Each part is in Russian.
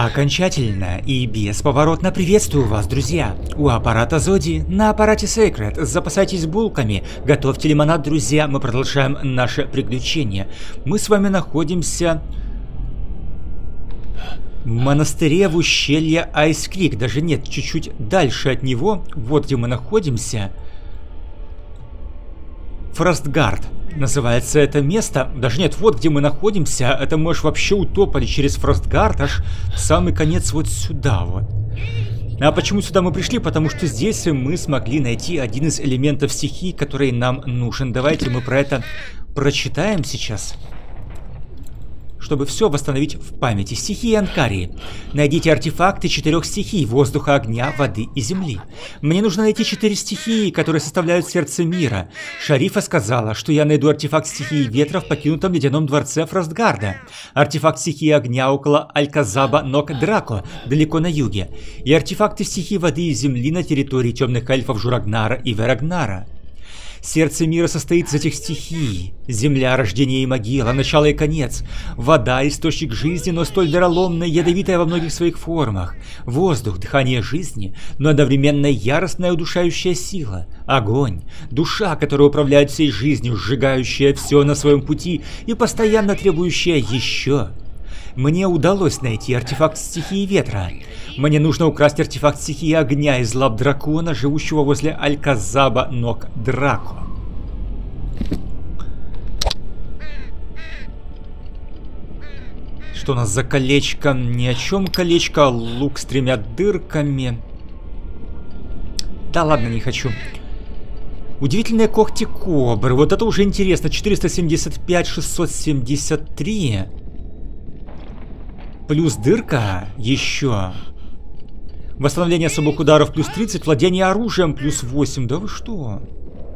Окончательно и бесповоротно приветствую вас, друзья! У аппарата Зоди, на аппарате Sacred. Запасайтесь булками, готовьте лимонад, друзья, мы продолжаем наше приключение. Мы с вами находимся в монастыре в ущелье Ice Creek. Даже нет, чуть-чуть дальше от него, вот где мы находимся. Фростгард называется это место. Даже нет, вот где мы находимся. Это мы аж вообще утопали через Фростгард аж в самый конец вот сюда вот. А почему сюда мы пришли? Потому что здесь мы смогли найти один из элементов стихии, который нам нужен. Давайте мы про это прочитаем сейчас, чтобы все восстановить в памяти. Стихии Анкарии. Найдите артефакты 4 стихий: воздуха, огня, воды и земли. Мне нужно найти 4 стихии, которые составляют сердце мира. Шарифа сказала, что я найду артефакт стихии ветра в покинутом ледяном дворце Фростгарда, артефакт стихии огня около Аль-Казаба Нок-Драко, далеко на юге, и артефакты стихии воды и земли на территории темных эльфов Журагнара и Верагнара. Сердце мира состоит из этих стихий. Земля, рождение и могила, начало и конец. Вода, источник жизни, но столь вероломная, ядовитая во многих своих формах. Воздух, дыхание жизни, но одновременно яростная удушающая сила. Огонь, душа, которая управляет всей жизнью, сжигающая все на своем пути и постоянно требующая еще. Мне удалось найти артефакт стихии ветра. Мне нужно украсть артефакт стихии огня из лап дракона, живущего возле Аль-Казаба Нок-Драко. Что у нас за колечко? Ни о чем колечко, лук с 3 дырками. Да ладно, не хочу. Удивительные когти кобры. Вот это уже интересно. 475, 673. Плюс дырка еще. Восстановление особых ударов плюс 30. Владение оружием плюс 8. Да вы что?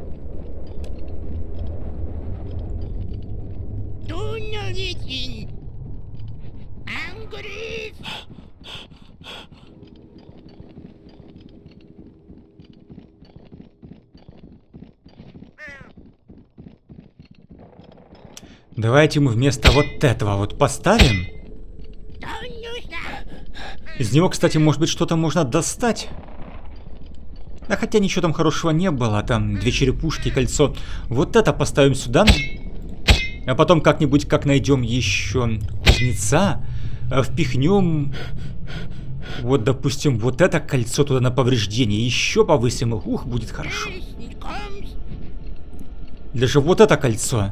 Давайте мы вместо вот этого вот поставим. Из него, кстати, может быть, что-то можно достать. Да хотя ничего там хорошего не было. Там 2 черепушки, кольцо. Вот это поставим сюда. А потом как-нибудь, как найдем еще кузнеца, впихнем, вот, допустим, вот это кольцо туда на повреждение. Еще повысим их. Ух, будет хорошо. Даже вот это кольцо.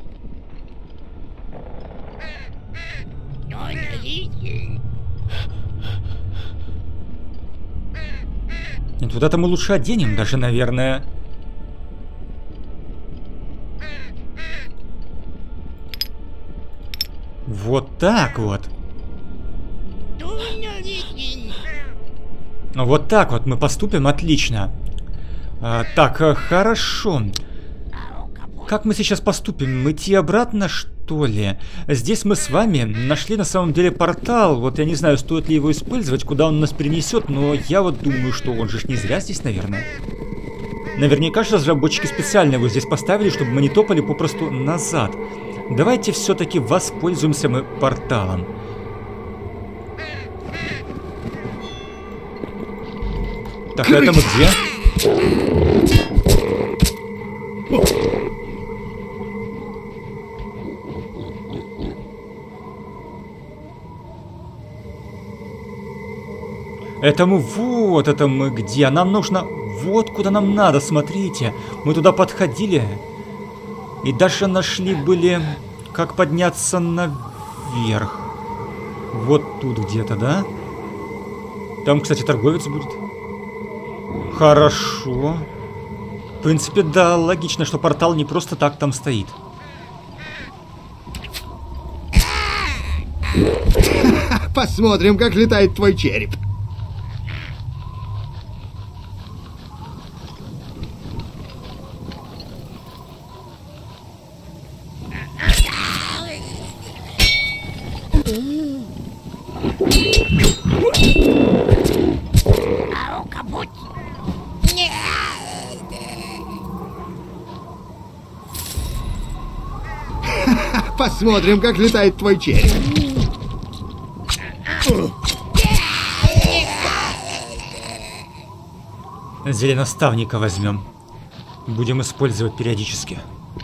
Нет, вот это мы лучше оденем даже, наверное. Вот так вот. Вот так вот мы поступим, отлично. Так, хорошо. Как мы сейчас поступим? Идти обратно, что ли? Здесь мы с вами нашли на самом деле портал. Вот я не знаю, стоит ли его использовать, куда он нас перенесет, но я вот думаю, что он же не зря здесь, наверное. Наверняка же разработчики специально его здесь поставили, чтобы мы не топали попросту назад. Давайте все-таки воспользуемся мы порталом. Так, а это мы где? Это мы вот, это мы где? Нам нужно вот куда нам надо, смотрите. Мы туда подходили. И даже нашли были, как подняться наверх. Вот тут где-то, да? Там, кстати, торговец будет. Хорошо. В принципе, да, логично, что портал не просто так там стоит. Посмотрим, как летает твой череп. Посмотрим, как летает твой череп. Зелье наставника возьмем. Будем использовать периодически.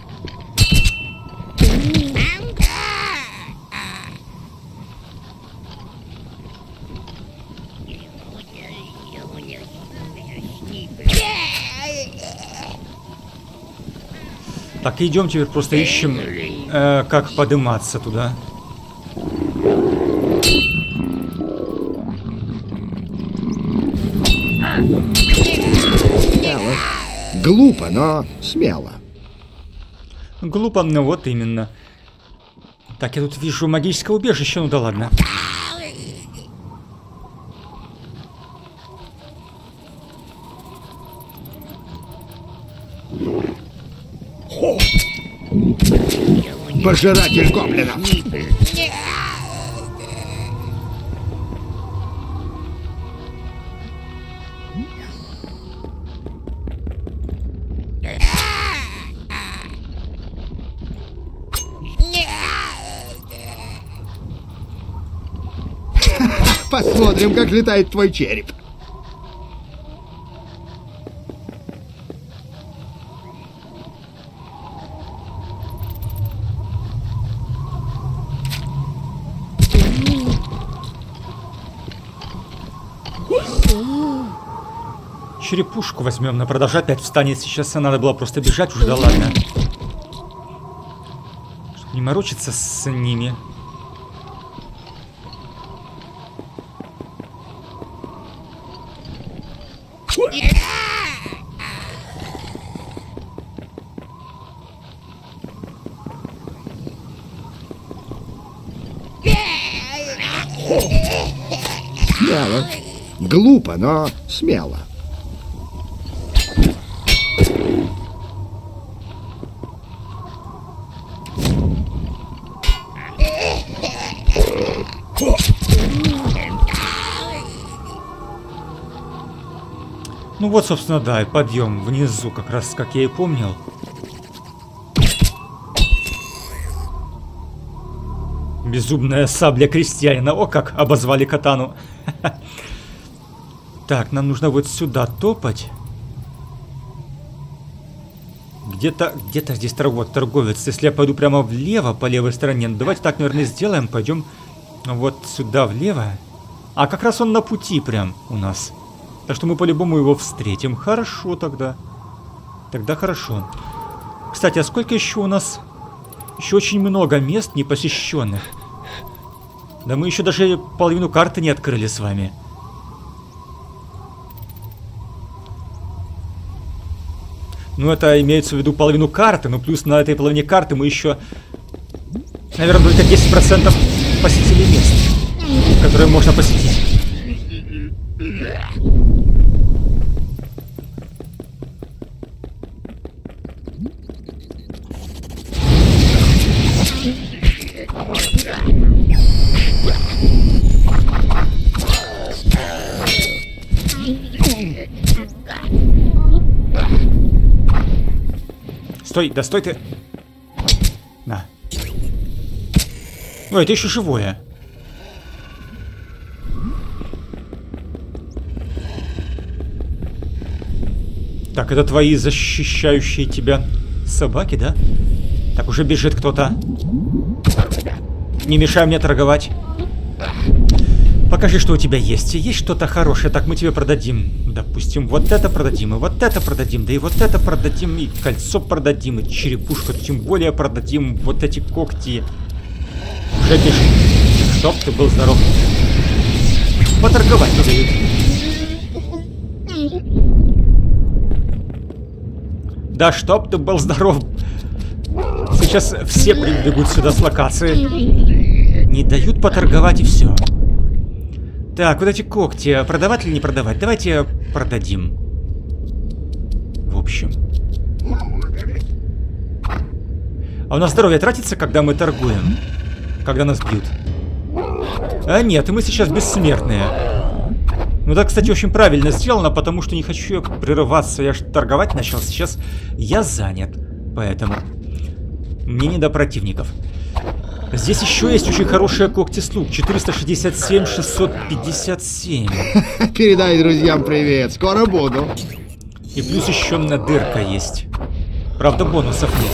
Так, идем теперь просто ищем, как подниматься туда. Глупо, но смело. Глупо, но вот именно. Так, я тут вижу магическое убежище, ну да ладно. Пожиратель гоблинов. Посмотрим, как летает твой череп. Черепушку возьмем, на продажу опять встанет. Сейчас надо было просто бежать уже, да ладно. Чтобы не морочиться с ними. Смело. Глупо, но смело. Ну вот, собственно, да, и подъем внизу, как раз как я и помнил. Безумная сабля крестьянина. О, как обозвали катану. Так, нам нужно вот сюда топать. Где-то здесь торговец. Если я пойду прямо влево, по левой стороне. Ну, давайте так, наверное, сделаем. Пойдем вот сюда влево. А как раз он на пути прям у нас. Так что мы по-любому его встретим. Хорошо тогда. Тогда хорошо. Кстати, а сколько еще у нас? Еще очень много мест непосещенных. Да мы еще даже половину карты не открыли с вами. Ну, это имеется в виду половину карты. Но плюс на этой половине карты мы еще, наверное, только 10% посетили мест, которые можно посетить. Стой, да стой ты. На. Ой, это еще живое. Так, это твои защищающие тебя собаки, да? Так, уже бежит кто-то. Не мешай мне торговать. Покажи, что у тебя есть. Есть что-то хорошее. Так, мы тебе продадим. Допустим, вот это продадим, и вот это продадим, да и вот это продадим, и кольцо продадим, и черепушку тем более продадим. Вот эти когти. Уже бежит. Чтоб ты был здоров. Поторговать не дают. Да чтоб ты был здоров. Сейчас все прибегут сюда с локации. Не дают поторговать и все. Так, вот эти когти, продавать или не продавать? Давайте продадим. В общем. А у нас здоровье тратится, когда мы торгуем? Когда нас бьют? А нет, мы сейчас бессмертные. Ну да, кстати, очень правильно сделано, потому что не хочу я прерываться. Я же торговать начал, сейчас я занят. Поэтому мне не до противников. Здесь еще есть очень хорошие когти слуг. 467, 657. Передай друзьям привет, скоро буду. И плюс еще одна дырка есть. Правда, бонусов нет.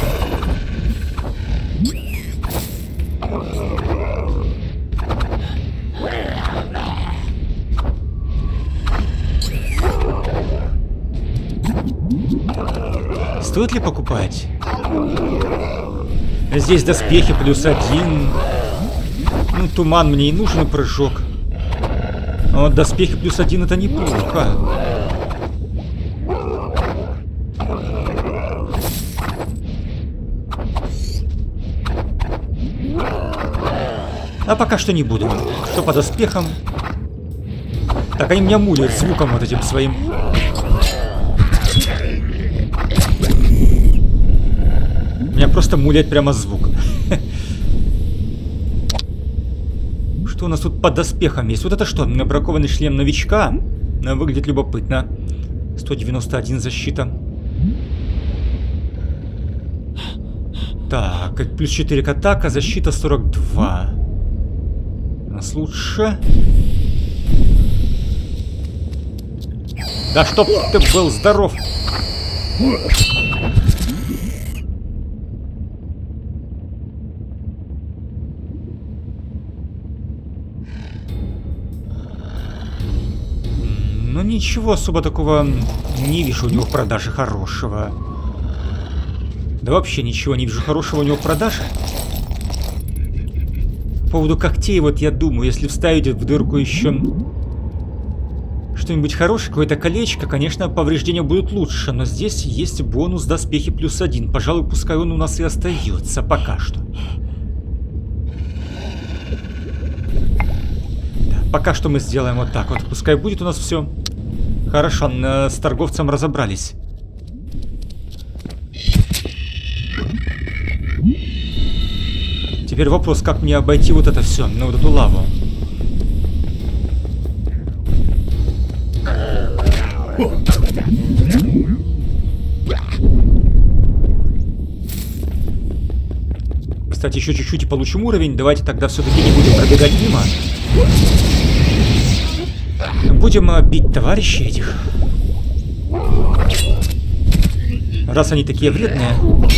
Стоит ли покупать? Здесь доспехи +1. Ну, туман мне и нужен, и прыжок. А вот доспехи +1 это неплохо. А пока что не буду. Что по доспехам? Так, они меня мулят звуком вот этим своим. Меня просто мулят прямо звук. Что у нас тут по доспехам есть? Вот это что? Бракованный шлем новичка. Выглядит любопытно. 191 защита. Так, плюс 4 к атака, защита 42. У нас лучше. Да чтоб ты был здоров. Ну ничего особо такого не вижу у него в продаже хорошего. Да вообще ничего не вижу хорошего у него в продаже. По поводу когтей, вот я думаю, если вставить в дырку еще что-нибудь хорошее, какое-то колечко, конечно, повреждения будут лучше. Но здесь есть бонус доспехи +1. Пожалуй, пускай он у нас и остается пока что. Да, пока что мы сделаем вот так вот. Пускай будет у нас все. Хорошо, с торговцем разобрались. Теперь вопрос, как мне обойти вот это все, ну вот эту лаву. Кстати, еще чуть-чуть и получим уровень. Давайте тогда все-таки не будем пробегать мимо. Будем бить товарищей этих. Раз они такие вредные.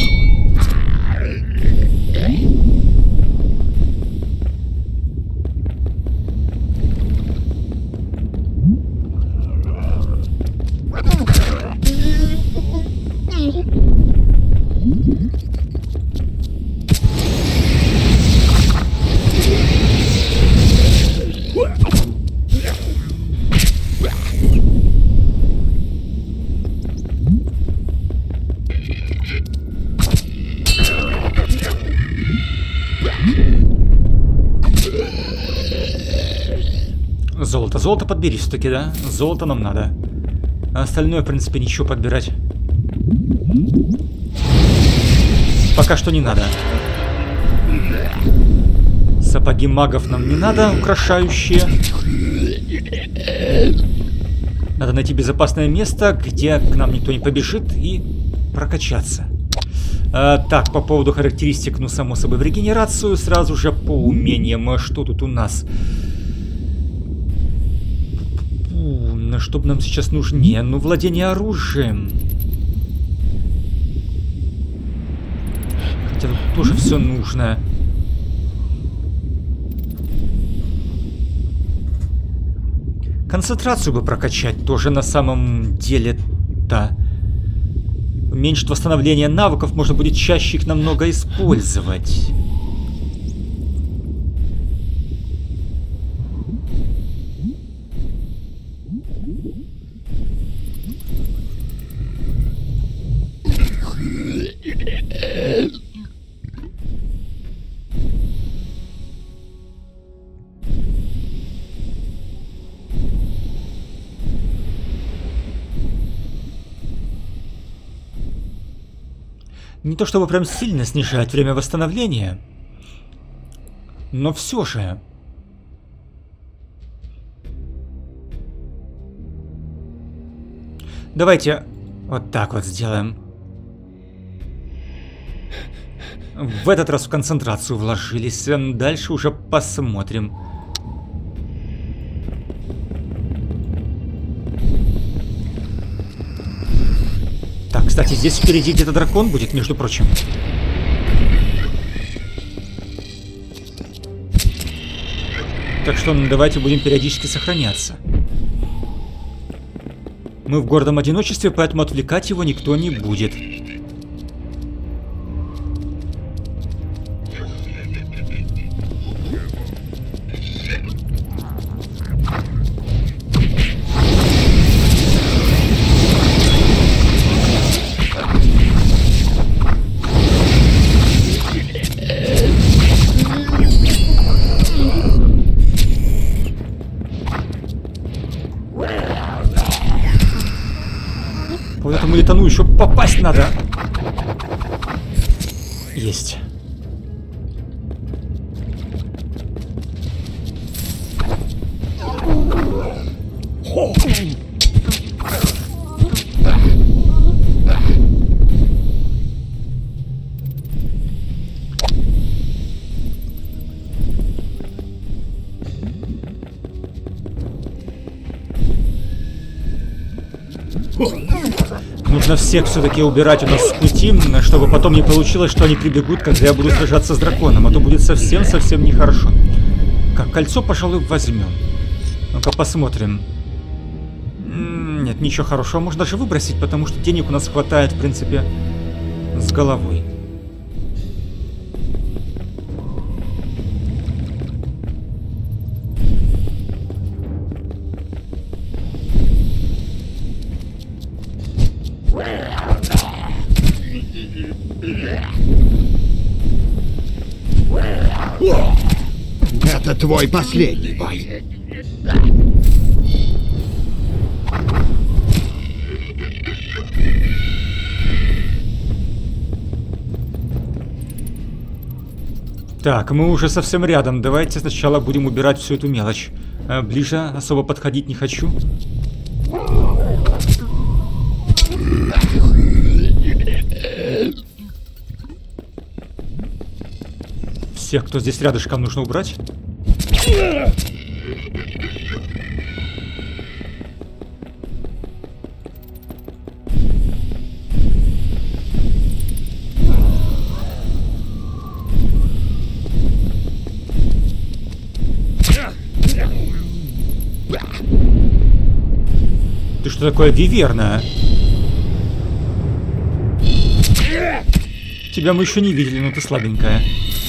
Золото. Золото подбери все-таки, да? Золото нам надо. А остальное, в принципе, ничего подбирать пока что не надо. Сапоги магов нам не надо, украшающие. Надо найти безопасное место, где к нам никто не побежит, и прокачаться. Так, по поводу характеристик, ну, само собой, в регенерацию сразу же по умениям. Что тут у нас? Что бы нам сейчас нужнее? Ну, владение оружием. Хотя тут тоже все нужно. Концентрацию бы прокачать тоже на самом деле-то. Уменьшит восстановление навыков, можно будет чаще их намного использовать. Не то чтобы прям сильно снижать время восстановления, но все же. Давайте вот так вот сделаем. В этот раз в концентрацию вложились. Дальше уже посмотрим. Так, кстати, здесь впереди где-то дракон будет, между прочим. Так что давайте будем периодически сохраняться. Мы в гордом одиночестве, поэтому отвлекать его никто не будет. Вот этому летану еще попасть надо. Есть. Нужно всех все-таки убирать у нас с пути, чтобы потом не получилось, что они прибегут, когда я буду сражаться с драконом. А то будет совсем-совсем нехорошо. Как, кольцо, пожалуй, возьмем. Ну-ка посмотрим. Нет, ничего хорошего. Можно даже выбросить, потому что денег у нас хватает, в принципе, с головой. Это твой последний бой. Так, мы уже совсем рядом. Давайте сначала будем убирать всю эту мелочь. Ближе особо подходить не хочу. Всех, кто здесь рядышком, нужно убрать. Ты что такое, виверна? Тебя мы еще не видели, но ты слабенькая.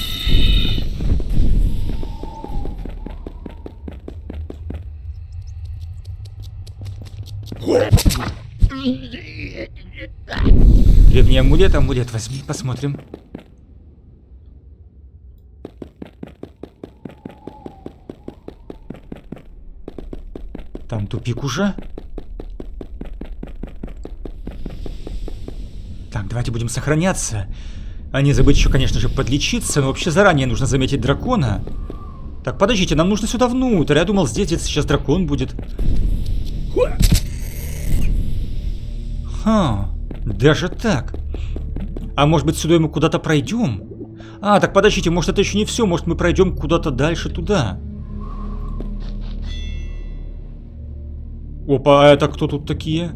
Древний амулет, амулет возьми, посмотрим. Там тупик уже. Так, давайте будем сохраняться. А не забыть еще, конечно же, подлечиться. Но вообще заранее нужно заметить дракона. Так, подождите, нам нужно сюда внутрь. Я думал, здесь где-то сейчас дракон будет. Ха, даже так. А может быть, сюда мы куда-то пройдем? А, так подождите, может это еще не все. Может мы пройдем куда-то дальше туда. Опа, а это кто тут такие?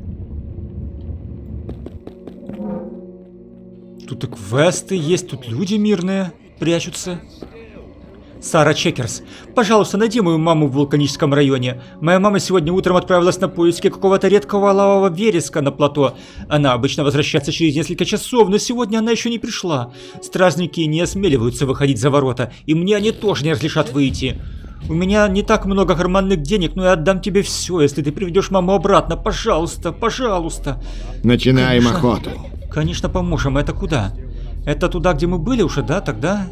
Тут и квесты есть, тут люди мирные прячутся. Сара Чекерс, пожалуйста, найди мою маму в вулканическом районе. Моя мама сегодня утром отправилась на поиски какого-то редкого лавового вереска на плато. Она обычно возвращается через несколько часов, но сегодня она еще не пришла. Стражники не осмеливаются выходить за ворота, и мне они тоже не разрешат выйти. У меня не так много карманных денег, но я отдам тебе все, если ты приведешь маму обратно. Пожалуйста, пожалуйста. Начинаем Конечно, охоту. Конечно, поможем. Это куда? Это туда, где мы были уже, да? Тогда,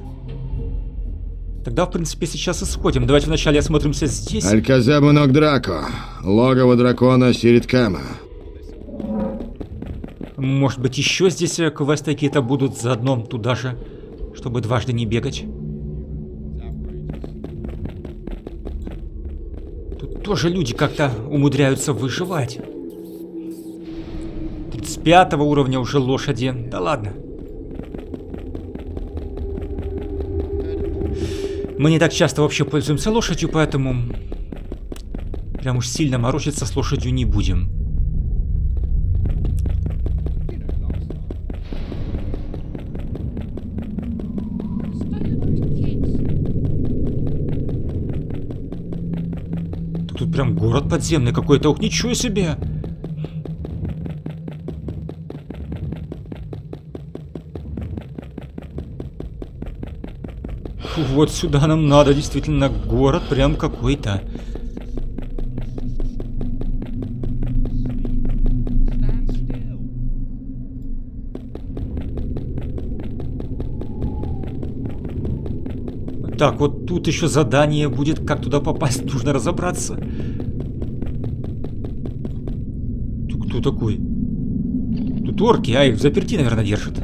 в принципе, сейчас и сходим. Давайте вначале осмотримся здесь. Альказабу Ног Драко. Логово дракона Сириткама. Может быть, еще здесь квесты какие-то будут заодно туда же, чтобы дважды не бегать. Тут тоже люди как-то умудряются выживать. 35 уровня уже лошади. Да ладно. Мы не так часто вообще пользуемся лошадью, поэтому прям уж сильно морочиться с лошадью не будем. Тут прям город подземный какой-то. Ух, ничего себе! Фу, вот сюда нам надо, действительно, город прям какой-то. Так, вот тут еще задание будет, как туда попасть, нужно разобраться. Тут кто такой? Тут орки, а их в заперти, наверное, держат.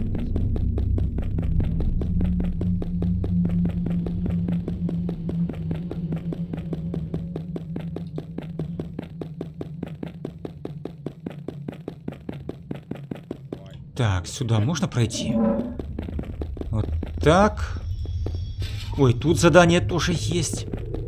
Так, сюда можно пройти? Вот так. Ой, тут задание тоже есть.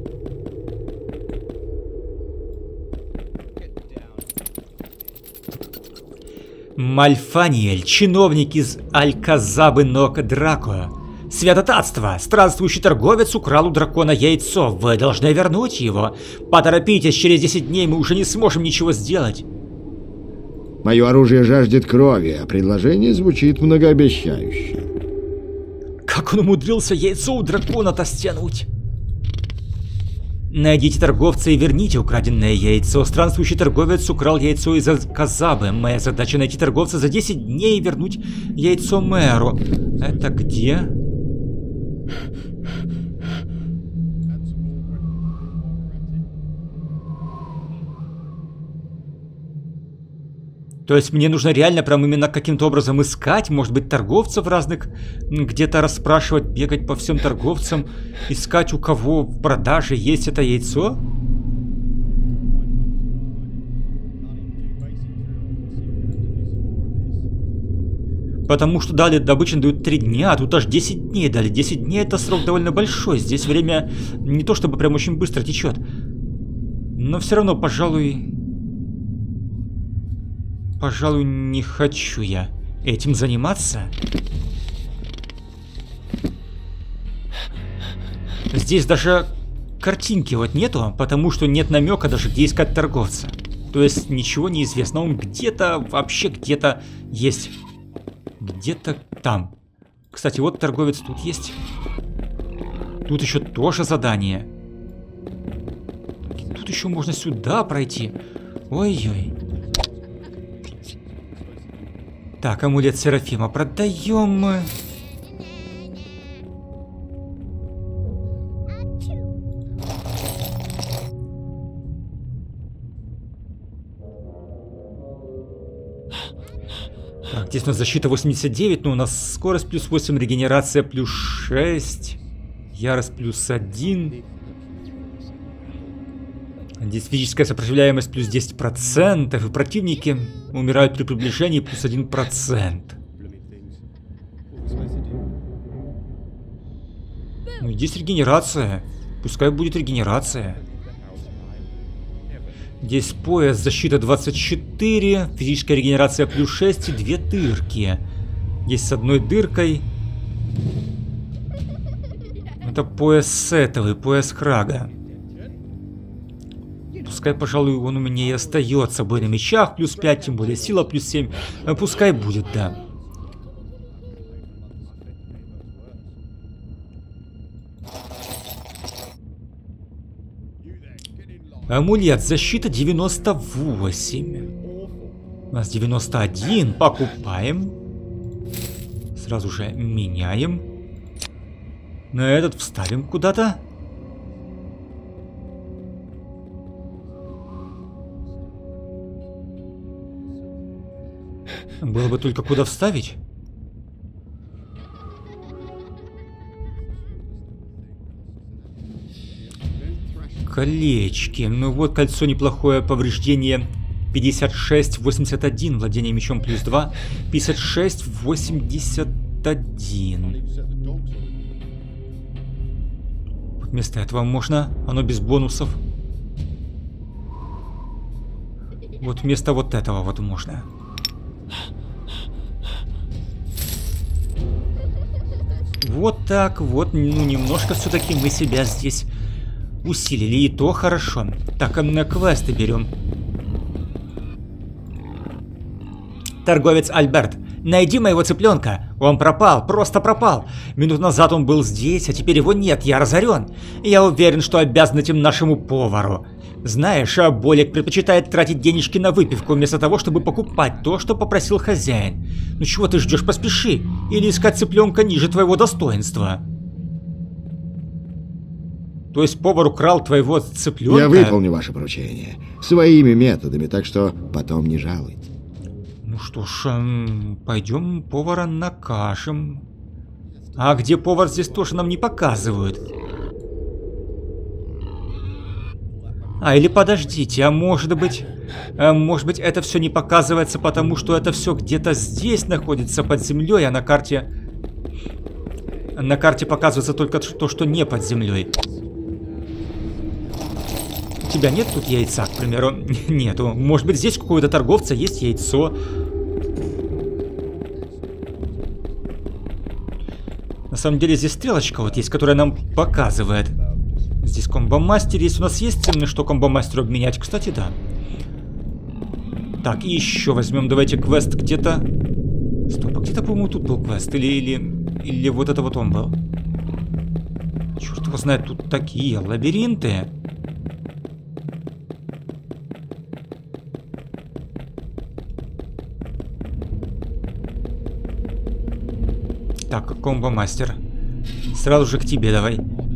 Мальфаниэль, чиновник из Аль-Казабы Нок-Драко. Святотатство! Странствующий торговец украл у дракона яйцо. Вы должны вернуть его. Поторопитесь, через 10 дней мы уже не сможем ничего сделать. Мое оружие жаждет крови, а предложение звучит многообещающе. Как он умудрился яйцо у дракона-то стянуть? Найдите торговца и верните украденное яйцо. Странствующий торговец украл яйцо из Аль-Казабы. Моя задача найти торговца за 10 дней и вернуть яйцо мэру. Это где? То есть мне нужно реально прям именно каким-то образом искать, может быть, торговцев разных, где-то расспрашивать, бегать по всем торговцам, искать, у кого в продаже есть это яйцо? Потому что дали, обычно дают 3 дня, а тут аж 10 дней дали. 10 дней это срок довольно большой, здесь время не то чтобы прям очень быстро течет. Но все равно, пожалуй, не хочу я этим заниматься. Здесь даже картинки вот нету, потому что нет намека даже, где искать торговца. То есть ничего не известно. Он где-то, вообще где-то есть. Где-то там. Кстати, вот торговец тут есть. Тут еще тоже задание. Тут еще можно сюда пройти. Ой-ой. Так, амулет Серафима продаем. Так, здесь у нас защита 89, но у нас скорость плюс 8, регенерация плюс 6, ярость плюс 1. Здесь физическая сопротивляемость плюс 10%, и противники умирают при приближении плюс 1%. Ну и здесь регенерация. Пускай будет регенерация. Здесь пояс, защита 24, физическая регенерация плюс 6 и 2 дырки. Здесь с одной дыркой. Это пояс сетовый, пояс Храга. Пускай, пожалуй, он у меня и остается. Бой на мечах плюс 5, тем более сила плюс 7. Пускай будет, да. Амулет, защита 98. У нас 91. Покупаем. Сразу же меняем. На этот вставим куда-то. Было бы только куда вставить. Колечки. Ну вот кольцо неплохое, повреждение 56-81, владение мечом плюс 2, 56-81. Вместо этого можно, оно без бонусов. Вот вместо вот этого вот можно. Вот так вот, ну немножко все-таки мы себя здесь усилили, и то хорошо. Так, квесты берем. Торговец Альберт. Найди моего цыпленка. Он пропал, просто пропал. Минут назад он был здесь, а теперь его нет, я разорен. Я уверен, что обязан этим нашему повару. Знаешь, а Болик предпочитает тратить денежки на выпивку, вместо того, чтобы покупать то, что попросил хозяин. Ну чего ты ждешь, поспеши. Или искать цыпленка ниже твоего достоинства. То есть повар украл твоего цыпленка? Я выполню ваше поручение. Своими методами, так что потом не жалуйте. Ну что ж, пойдем повара накажем. А где повар, здесь тоже нам не показывают. А, или подождите, а может быть это все не показывается, потому что это все где-то здесь находится под землей, а на карте показывается только то, что не под землей. У тебя нет тут яйца, к примеру? Нету. Может быть, здесь у какого-то торговца есть яйцо. На самом деле здесь стрелочка вот есть, которая нам показывает. Здесь комбо-мастер есть. У нас есть ценный, что комбо-мастеру обменять? Кстати, да. Так, и еще возьмем, давайте, квест где-то. Стоп, а где-то, по-моему, тут был квест. Или вот это вот он был. Черт его знает, тут такие лабиринты. Так, комбо-мастер. Сразу же к тебе давай.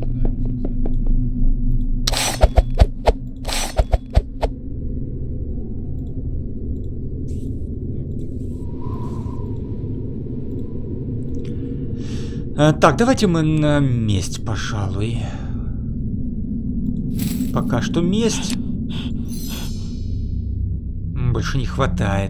Так, давайте мы на месть, пожалуй. Пока что месть. Больше не хватает.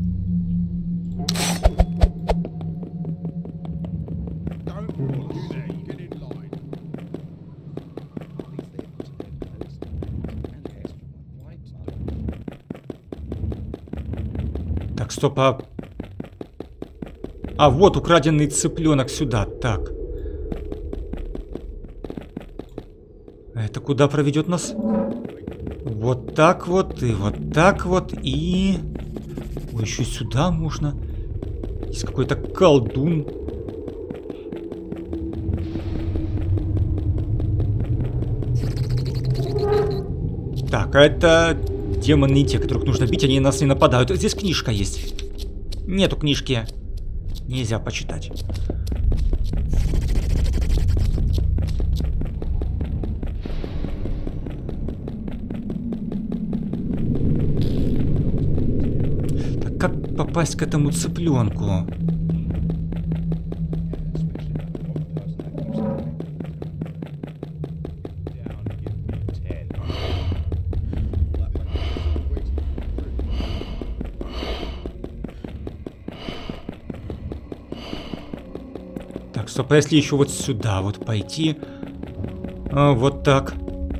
Так, стоп, а вот украденный цыпленок сюда. Так. Это куда проведет нас? Вот так вот, и вот так вот, и... Ой, еще сюда можно. Есть какой-то колдун. Так, а это демоны не те, которых нужно бить, они на нас не нападают. Здесь книжка есть. Нету книжки. Нельзя почитать. Так как попасть к этому цыпленку? Стоп, а если еще вот сюда вот пойти? Вот так.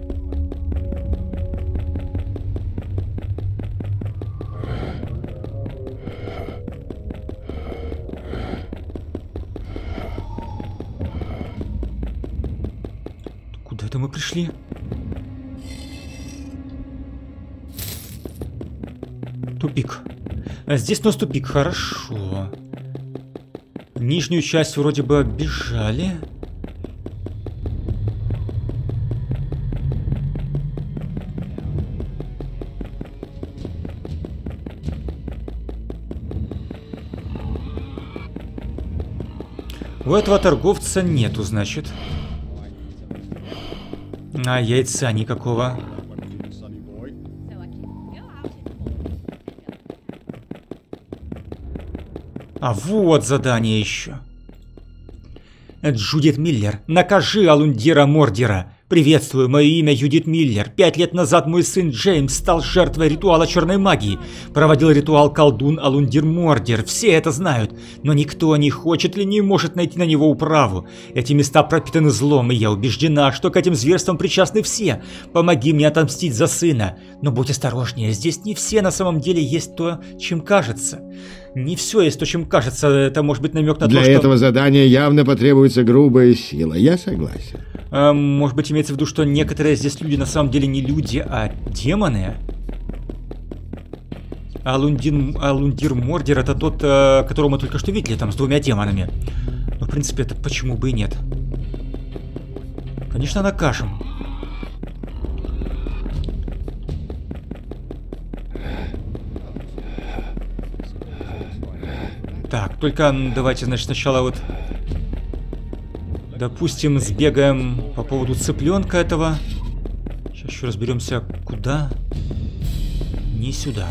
Куда это мы пришли? Тупик. А здесь у нас тупик, хорошо. Нижнюю часть вроде бы оббежали. У этого торговца нету, значит. А яйца никакого. А вот задание еще. Джудит Миллер, накажи Алундира Мордира. Приветствую, мое имя Юдит Миллер. 5 лет назад мой сын Джеймс стал жертвой ритуала черной магии. Проводил ритуал колдун Алундир Мордир. Все это знают, но никто не хочет или не может найти на него управу. Эти места пропитаны злом, и я убеждена, что к этим зверствам причастны все. Помоги мне отомстить за сына. Но будь осторожнее, здесь не все на самом деле есть то, чем кажется. Не все есть то, чем кажется. Это может быть намек на то, что... Для этого задания явно потребуется грубая сила. Я согласен. Может быть, имеется в виду, что некоторые здесь люди на самом деле не люди, а демоны? Алундир Мордир — это тот, которого мы только что видели, там, с 2 демонами. Но, в принципе, это почему бы и нет. Конечно, накажем. Так, только давайте, значит, сначала вот... Допустим, сбегаем по поводу цыпленка этого. Сейчас еще разберемся, куда. Не сюда.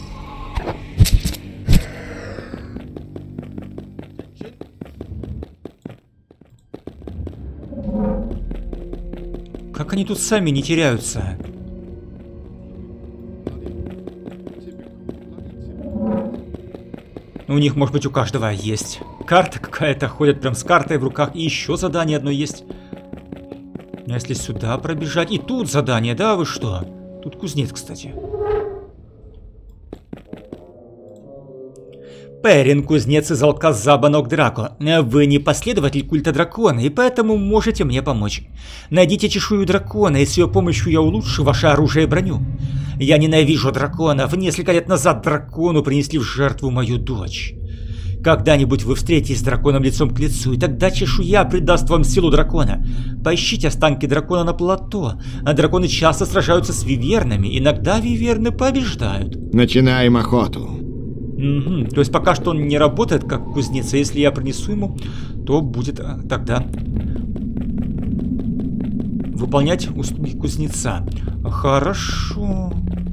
Как они тут сами не теряются? У них, может быть, у каждого есть карта какая-то, ходят прям с картой в руках, и еще задание одно есть. А если сюда пробежать? И тут задание, да, вы что? Тут кузнец, кстати. Перин, кузнец из Алказаба Нокдрако. Вы не последователь культа дракона, и поэтому можете мне помочь. Найдите чешую дракона, и с ее помощью я улучшу ваше оружие и броню. Я ненавижу драконов. Несколько лет назад дракону принесли в жертву мою дочь. Когда-нибудь вы встретитесь с драконом лицом к лицу, и тогда чешуя придаст вам силу дракона. Поищите останки дракона на плато. А драконы часто сражаются с вивернами. Иногда виверны побеждают. Начинаем охоту. То есть пока что он не работает как кузнец, а если я принесу ему, то будет тогда выполнять услуги кузнеца. Хорошо.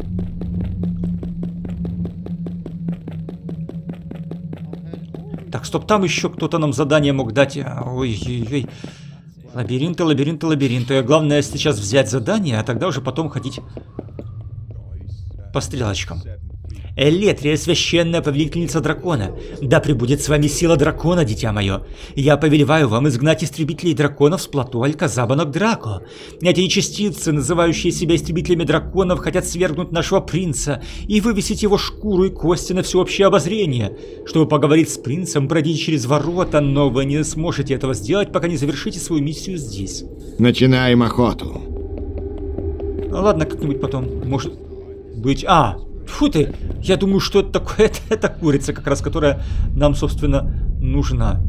Так, стоп, там еще кто-то нам задание мог дать. Ой-ой-ой. Лабиринты, лабиринты, лабиринты. Главное сейчас взять задание, а тогда уже потом ходить по стрелочкам. Элетрия, священная повелительница дракона. Да пребудет с вами сила дракона, дитя мое. Я повелеваю вам изгнать истребителей драконов с плато Алказаба Нокдрако. Эти нечестивцы, называющие себя истребителями драконов, хотят свергнуть нашего принца и вывесить его шкуру и кости на всеобщее обозрение. Чтобы поговорить с принцем, пройдите через ворота, но вы не сможете этого сделать, пока не завершите свою миссию здесь. Начинаем охоту. Ладно, как-нибудь потом. Может быть... Фу ты! Я думаю, что это такое. Это курица, как раз, которая нам, собственно, нужна.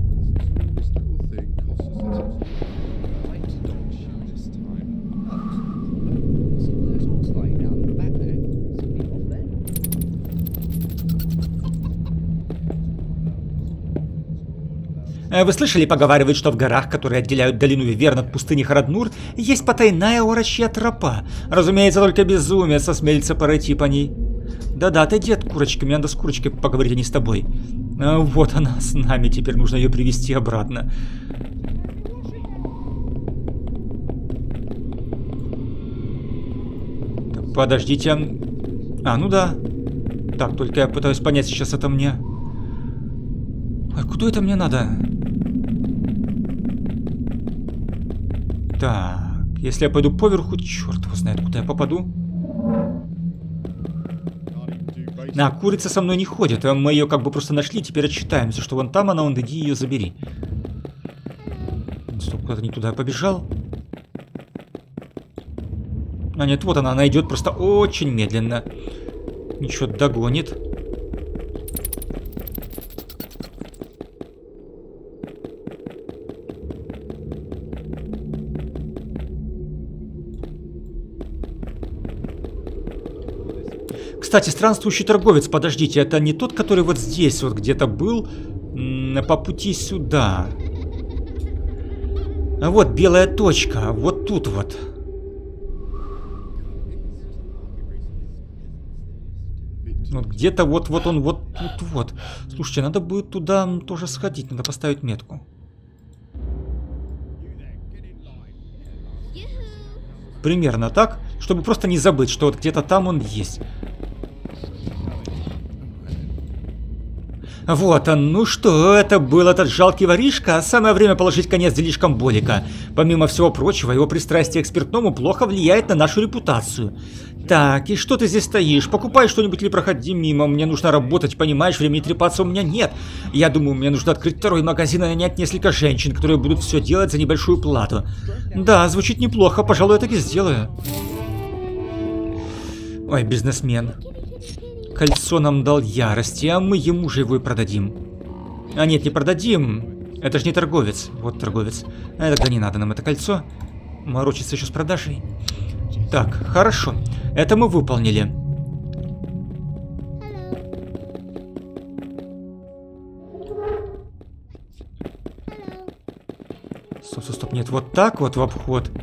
Вы слышали, поговаривают, что в горах, которые отделяют долину Виверн от пустыни Хараднур, есть потайная орочья тропа. Разумеется, только безумец осмелится пройти по ней. Да-да, отойди от курочки, мне надо с курочкой поговорить, а не с тобой. Вот она с нами, теперь нужно ее привести обратно. Так, подождите. Ну да. Так, только я пытаюсь понять, сейчас это мне... Ой, куда это мне надо? Так, если я пойду поверху, черт его знает, куда я попаду. Курица со мной не ходит. Мы ее как бы просто нашли, теперь отчитаемся, что вон там она, вон иди ее забери. Стоп, куда-то не туда побежал. Нет, вот она идет просто очень медленно. Ничего, догонит. Кстати, странствующий торговец, подождите, это не тот, который вот здесь вот где-то был по пути сюда. Вот белая точка, вот тут вот. Вот где-то вот он вот тут вот. Слушайте, надо будет туда тоже сходить, надо поставить метку. Примерно так, чтобы просто не забыть, что вот где-то там он есть. Вот он, ну что, это был этот жалкий воришка? Самое время положить конец делишкам Болика. Помимо всего прочего, его пристрастие к спиртному плохо влияет на нашу репутацию. Так, и что ты здесь стоишь? Покупай что-нибудь или проходи мимо. Мне нужно работать, понимаешь, времени трепаться у меня нет. Я думаю, мне нужно открыть второй магазин и нанять несколько женщин, которые будут все делать за небольшую плату. Да, звучит неплохо, пожалуй, я так и сделаю. Ой, бизнесмен. Кольцо нам дал ярости, а мы ему же его и продадим. А нет, не продадим. Это же не торговец. Вот торговец. А тогда не надо нам это кольцо. Морочиться еще с продажей. Так, хорошо. Это мы выполнили. Стоп, стоп, стоп. Нет, вот так вот в обход.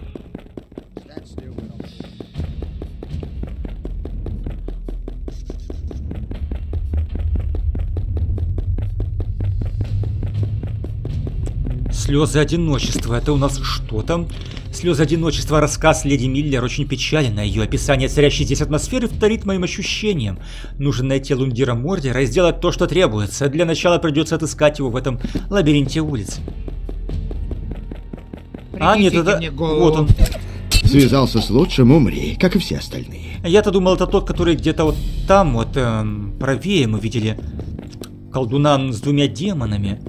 Слезы одиночества. Это у нас что там? Слезы одиночества. Рассказ леди Миллер очень печален. Ее описание царящей здесь атмосферы вторит моим ощущениям. Нужно найти Лундира Мордера и сделать то, что требуется. Для начала придется отыскать его в этом лабиринте улиц. А, нет, это... Вот он. Связался с лучшим, умри, как и все остальные. Я-то думал, это тот, который где-то вот там, вот, правее мы видели. Колдуна с двумя демонами.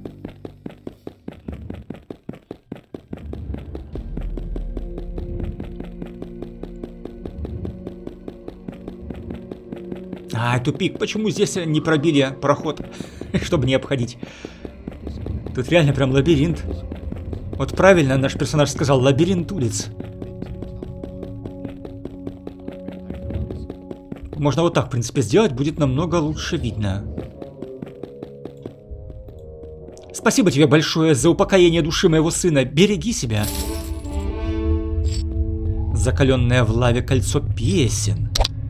А, тупик. Почему здесь не пробили проход, чтобы не обходить? Тут реально прям лабиринт. Вот правильно наш персонаж сказал, лабиринт улиц. Можно вот так, в принципе, сделать, будет намного лучше видно. Спасибо тебе большое за упокоение души моего сына. Береги себя. Закаленное в лаве кольцо песен.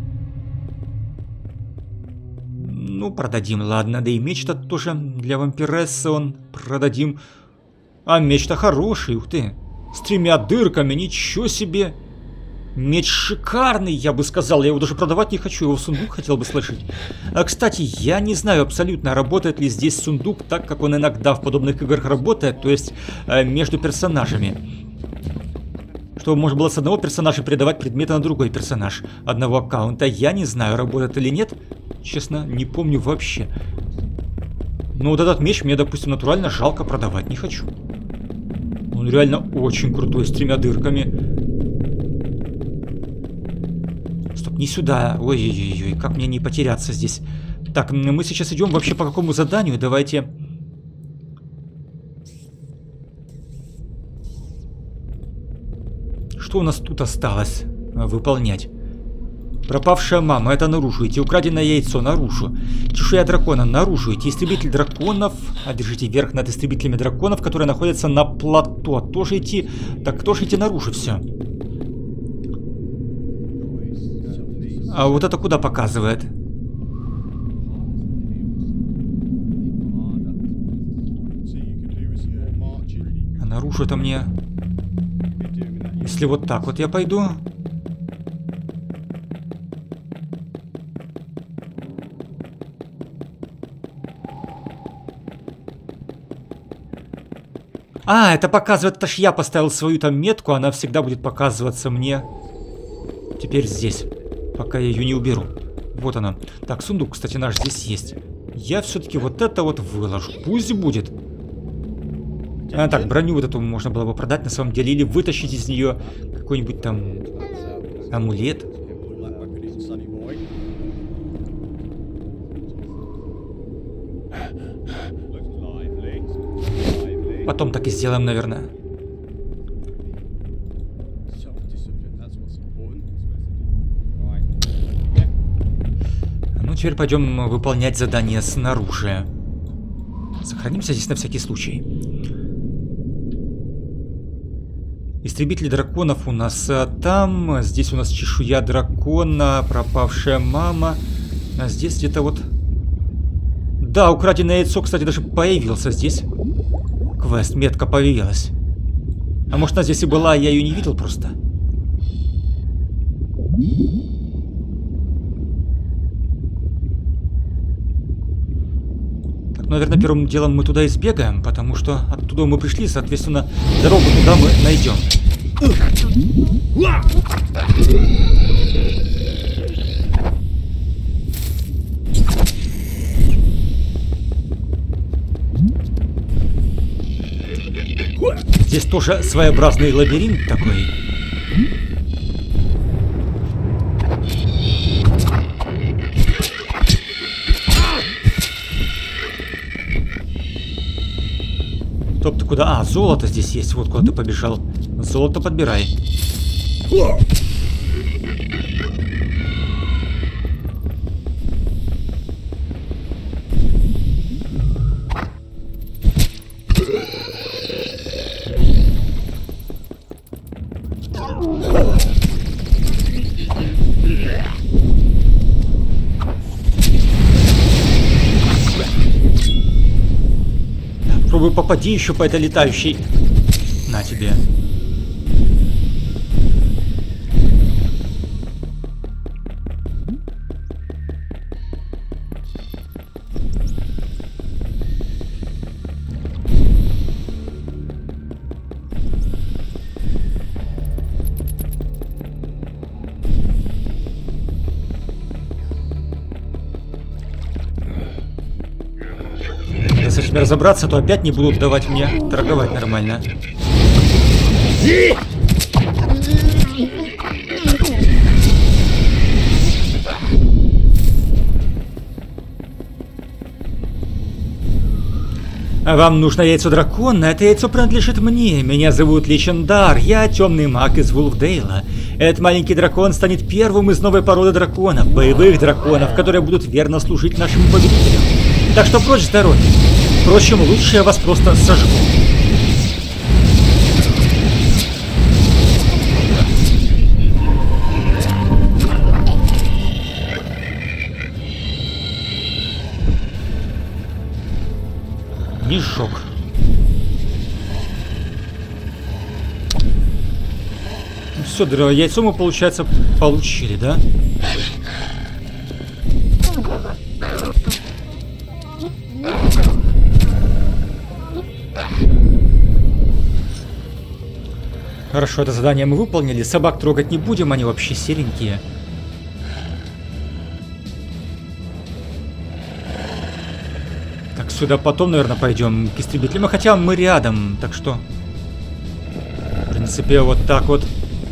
Ну, продадим, ладно. Да и меч-то тоже для вампирессы он продадим. А меч-то хороший, ух ты. С 3 дырками, ничего себе. Меч шикарный, я бы сказал. Я его даже продавать не хочу, его в сундук хотел бы сложить. А, кстати, я не знаю абсолютно, работает ли здесь сундук так, как он иногда в подобных играх работает. То есть, между персонажами. Чтобы можно было с одного персонажа передавать предметы на другой персонаж. Одного аккаунта. Я не знаю, работает или нет. Честно, не помню вообще. Но вот этот меч мне, допустим, натурально жалко продавать. Не хочу. Он реально очень крутой, с 3 дырками. Стоп, не сюда. Ой-ой-ой, как мне не потеряться здесь. Так, мы сейчас идем вообще по какому заданию? Давайте... Что у нас тут осталось выполнять? Пропавшая мама, это наружу идти. Украденное яйцо, наружу. Чешуя дракона, наружу идти. Истребитель драконов. Одержите верх над истребителями драконов, которые находятся на плато. Тоже идти. Так, тоже идти наружу все. А вот это куда показывает? А наружу это мне... Если вот так вот я пойду... А, это показывает, это ж я поставил свою там метку, она всегда будет показываться мне. Теперь здесь, пока я ее не уберу. Вот она. Так, сундук, кстати, наш здесь есть. Я все-таки вот это вот выложу. Пусть будет. А, так, броню вот эту можно было бы продать на самом деле. Или вытащить из нее какой-нибудь там амулет. Потом так и сделаем, наверное. Ну, теперь пойдем выполнять задание снаружи. Сохранимся здесь на всякий случай. Истребитель драконов у нас там. Здесь у нас чешуя дракона, пропавшая мама. А здесь где-то вот... Да, украденное яйцо, кстати, даже появился здесь. Квест, метка появилась. А может, она здесь и была, а я ее не видел просто. Наверное, первым делом мы туда и сбегаем, потому что оттуда мы пришли, соответственно, дорогу туда мы найдем. Здесь тоже своеобразный лабиринт такой. Стоп, ты куда? А, золото здесь есть. Вот куда ты побежал. Золото подбирай. Попробуй попади еще по этой летающей. На тебе. Если с этим разобраться, то опять не будут давать мне торговать нормально. Вам нужно яйцо дракона? Это яйцо принадлежит мне. Меня зовут Личендар. Я темный маг из Вулфдейла. Этот маленький дракон станет первым из новой породы драконов, боевых драконов, которые будут верно служить нашему повелителю. Так что прочь с дороги. Впрочем, лучше я вас просто сожгу. Не сжег. Все, яйцо мы, получается, получили, да? Хорошо, это задание мы выполнили. Собак трогать не будем, они вообще серенькие. Так, сюда потом, наверное, пойдем к истребителям. Хотя мы рядом, так что... В принципе, вот так вот.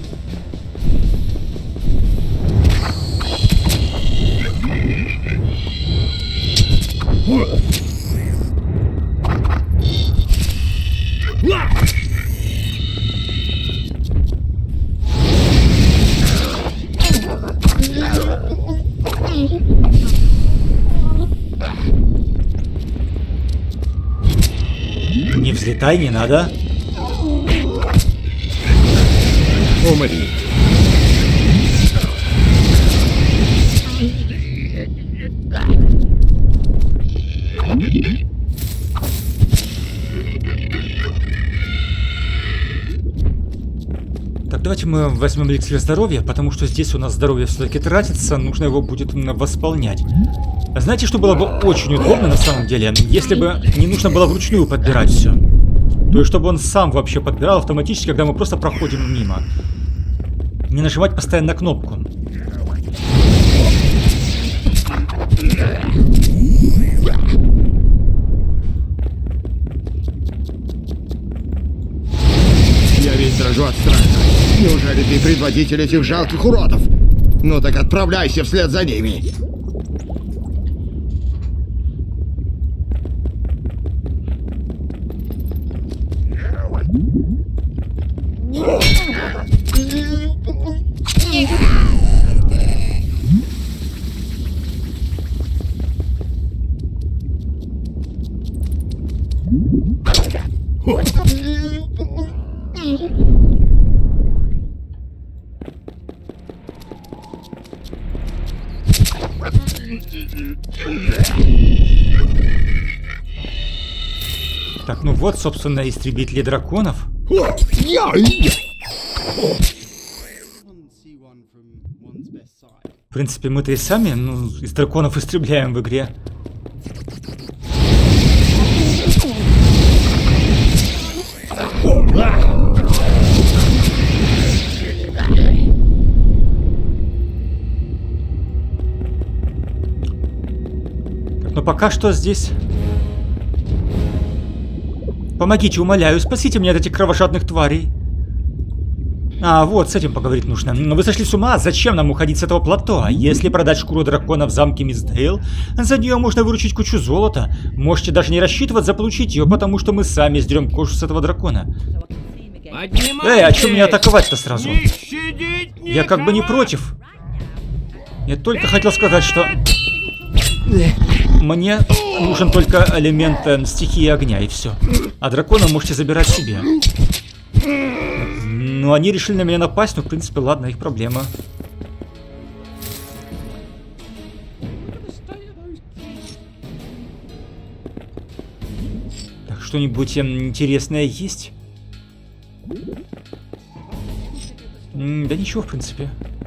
Не взлетай, не надо. Умри. Так, давайте мы возьмем эликсир здоровья, потому что здесь у нас здоровье все-таки тратится, нужно его будет восполнять. Знаете, что было бы очень удобно на самом деле, если бы не нужно было вручную подбирать все. То есть, чтобы он сам вообще подбирал автоматически, когда мы просто проходим мимо. Не нажимать постоянно на кнопку. Я весь дрожу от страха. Неужели ты предводитель этих жалких уродов? Ну так отправляйся вслед за ними. Так, ну вот, собственно, истребители драконов. В принципе, мы-то и сами, ну, из драконов истребляем в игре. Так, но пока что здесь... Помогите, умоляю, спасите меня от этих кровожадных тварей. А, вот, с этим поговорить нужно. Вы сошли с ума? Зачем нам уходить с этого плато? Если продать шкуру дракона в замке Мисдейл, за нее можно выручить кучу золота. Можете даже не рассчитывать заполучить ее, потому что мы сами сдерем кожу с этого дракона. Эй, а что меня атаковать-то сразу? Я как бы не против. Я только хотел сказать, что... Мне нужен только элемент стихии огня, и все. А дракона можете забирать себе. Ну, они решили на меня напасть, но, в принципе, ладно, их проблема. Так, что-нибудь интересное есть? Да ничего, в принципе.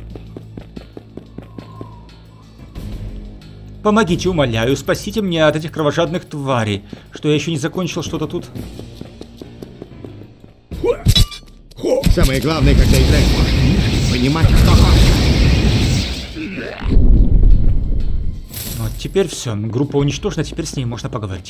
Помогите, умоляю, спасите меня от этих кровожадных тварей, что я еще не закончил что-то тут. Самое главное, когда играешь, понимать, что хочешь. Вот, теперь все, группа уничтожена, теперь с ней можно поговорить.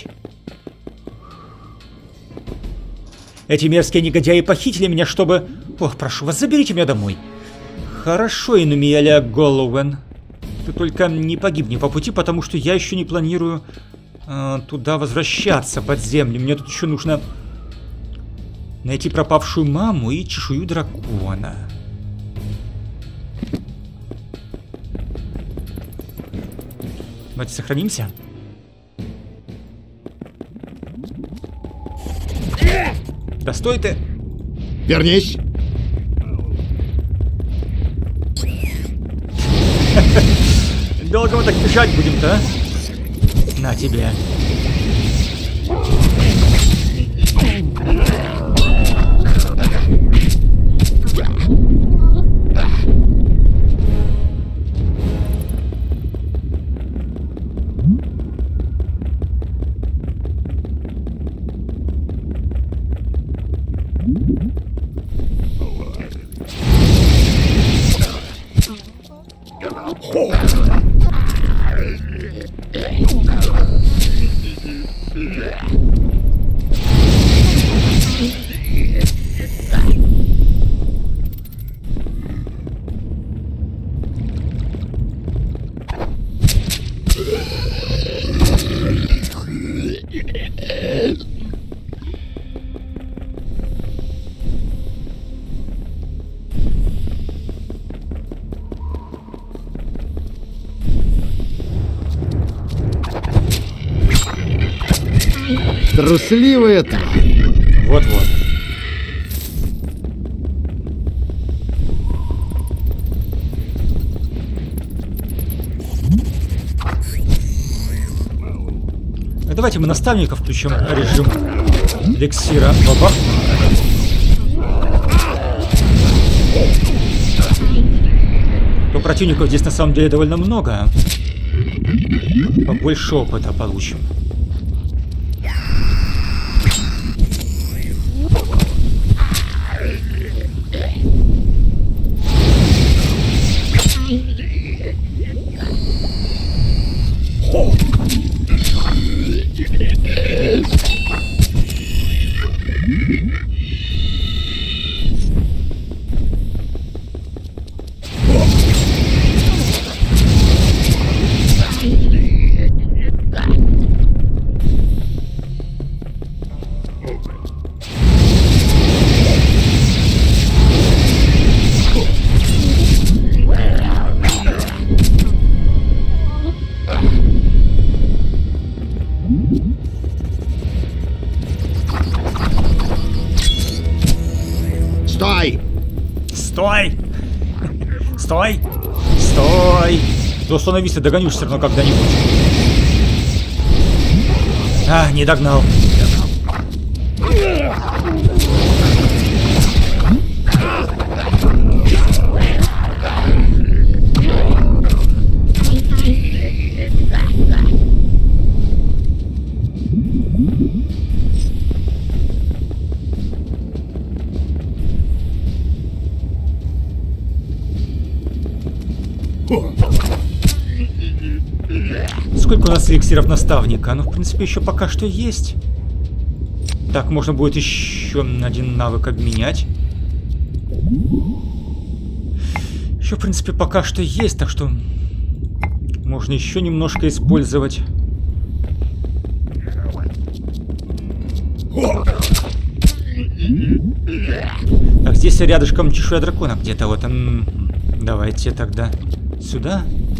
Эти мерзкие негодяи похитили меня, чтобы... Ох, прошу вас, заберите меня домой. Хорошо, Инумиэля Голлоуэн. Ты только не погибни по пути, потому что я еще не планирую туда возвращаться под землю. Мне тут еще нужно найти пропавшую маму и чешую дракона. Давайте сохранимся. Да стой ты! Вернись! Долго мы так бежать будем-то, а? На тебе. Трусливая тварь. Вот-вот. Давайте мы наставника включим режим эликсира. Бабах. То противников здесь на самом деле довольно много. Побольше опыта получим. Стой! Стой! Стой! Стой! Да остановись, ты догонишь все равно когда-нибудь. А, не догнал. Сколько у нас эликсиров наставника? Ну, в принципе, еще пока что есть. Так, можно будет еще один навык обменять. Еще, в принципе, пока что есть, так что можно еще немножко использовать. Так, здесь рядышком чешуя дракона где-то. Вот он. Давайте тогда сюда.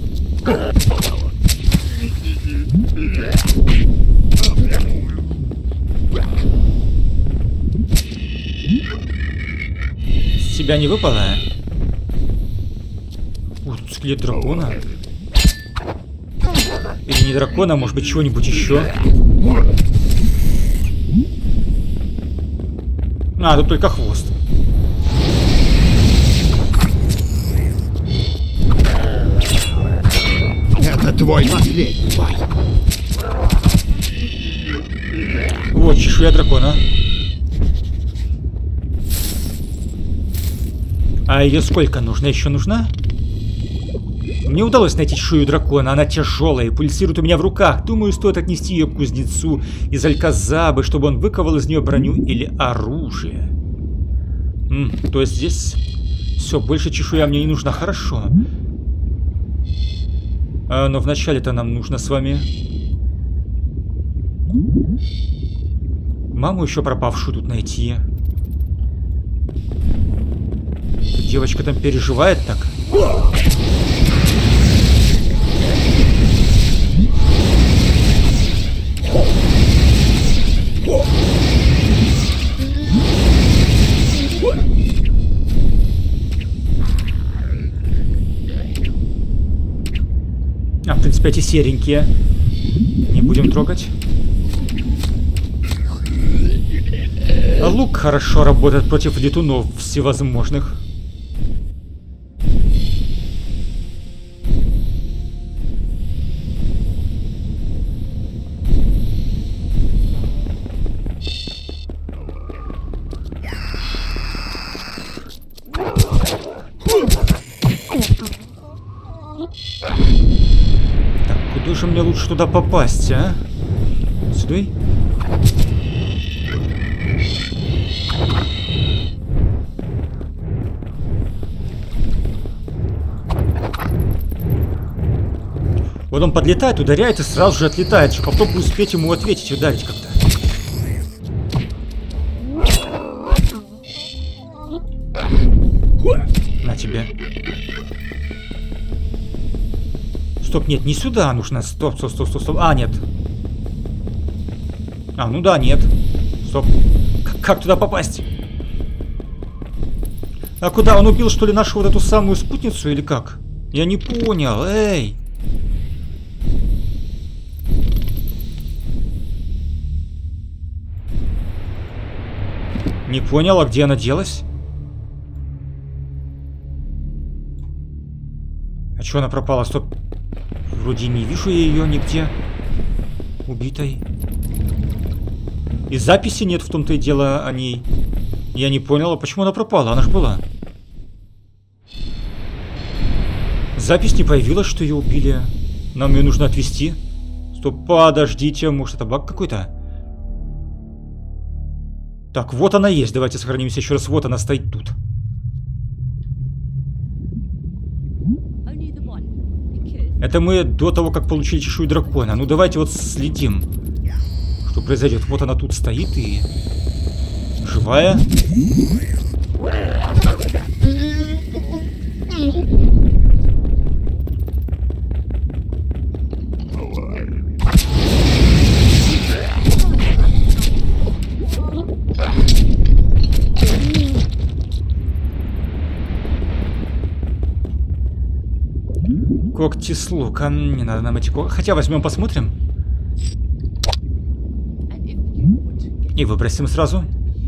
С тебя не выпало? Ух, тут скелет дракона. Или не дракона, а может быть чего-нибудь еще. А, тут только хвост. Это твой последний бой. Вот чешуя дракона. А ее сколько нужно? Еще нужна? Мне удалось найти чешую дракона. Она тяжелая и пульсирует у меня в руках. Думаю, стоит отнести ее к кузнецу из Альказабы, чтобы он выковал из нее броню или оружие. То есть здесь все, больше чешуя мне не нужна. Хорошо. Но вначале-то нам нужно с вами маму еще пропавшую тут найти. Девочка там переживает так. А, в принципе, эти серенькие не будем трогать. А лук хорошо работает против летунов всевозможных. Куда же мне лучше туда попасть, а? Сюда? Вот он подлетает, ударяет и сразу же отлетает. Что попробую успеть ему ответить, ударить как-то. На тебе. Стоп, нет, не сюда нужно. Стоп, стоп, стоп, стоп, стоп. А, нет. А, ну да, нет. Стоп. Как туда попасть? А куда? Он убил, что ли, нашу вот эту самую спутницу или как? Я не понял. Эй! Не понял, а где она делась? А что она пропала? Стоп. Вроде не вижу я ее нигде. Убитой. И записи нет в том-то и дело о ней. Я не понял, а почему она пропала? Она же была. Запись не появилась, что ее убили. Нам ее нужно отвезти. Стоп, подождите, может это баг какой-то? Так, вот она есть. Давайте сохранимся еще раз. Вот она стоит тут. Это мы до того, как получили чешую дракона. Ну давайте вот следим, что произойдет. Вот она тут стоит и живая. Когти с лука. Не надо нам эти когти. Хотя возьмем, посмотрим. И выбросим сразу.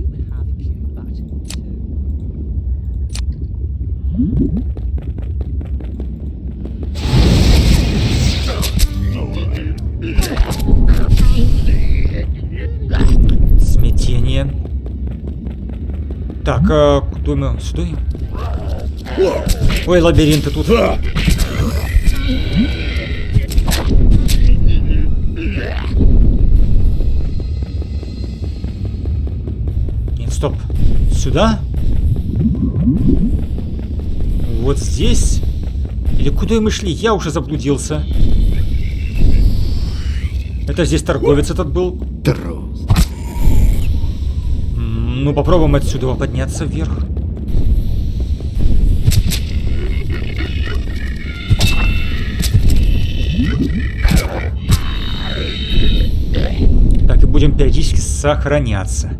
Смятение. Так, куда мы? Сюда? Ой, лабиринты тут. сюда? Вот здесь? Или куда мы шли? Я уже заблудился. Это здесь торговец этот был? Трус. Ну, попробуем отсюда подняться вверх. Так и будем периодически сохраняться.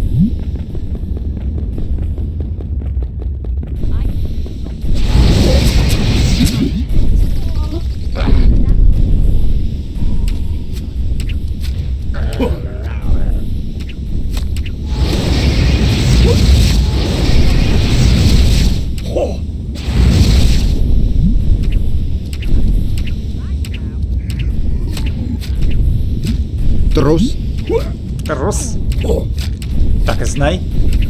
Трус. Трус. Так и знай.